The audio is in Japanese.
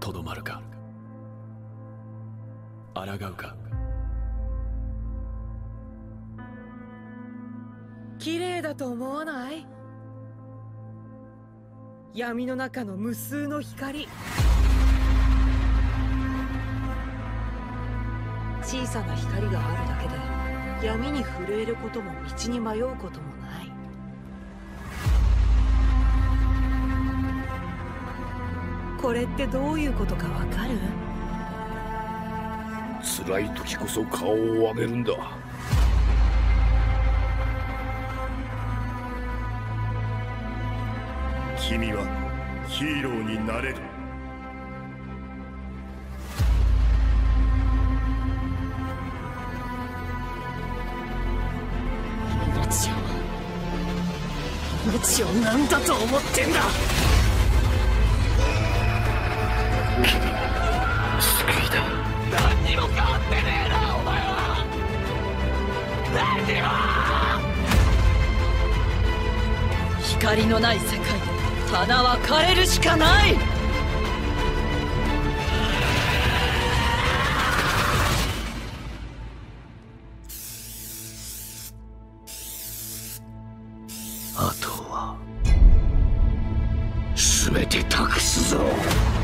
とどまるか、抗うか。 綺麗だと思わない？闇の中の無数の光。小さな光があるだけで闇に震えることも道に迷うこともない。これってどういうことかわかる？ 辛い時こそ顔を上げるんだ。 君はヒーローになれる。 命を何だと思ってんだ。 救いだ。 何にも変わってねえな、お前は。何にも。光のない世界で花は枯れるしかない。 あとは全て託すぞ。